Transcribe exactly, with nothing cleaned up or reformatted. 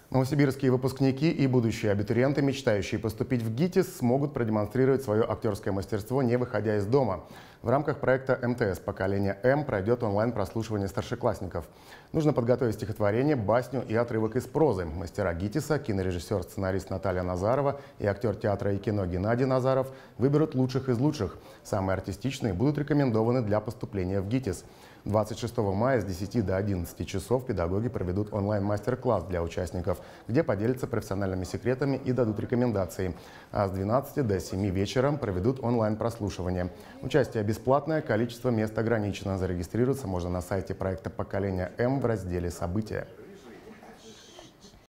Новосибирские выпускники и будущие абитуриенты, мечтающие поступить в ГИТИС, смогут продемонстрировать свое актерское мастерство, не выходя из дома. В рамках проекта эм тэ эс «Поколение М» пройдет онлайн-прослушивание старшеклассников. Нужно подготовить стихотворение, басню и отрывок из прозы. Мастера ГИТИСа, кинорежиссер-сценарист Наталья Назарова и актер театра и кино Геннадий Назаров выберут лучших из лучших. Самые артистичные будут рекомендованы для поступления в ГИТИС. двадцать шестого мая с десяти до одиннадцати часов педагоги проведут онлайн-мастер-класс для участников, где поделятся профессиональными секретами и дадут рекомендации. А с двенадцати до семи вечера проведут онлайн-прослушивание. Участие бесплатное, количество мест ограничено. Зарегистрироваться можно на сайте проекта «Поколение М» в разделе «События».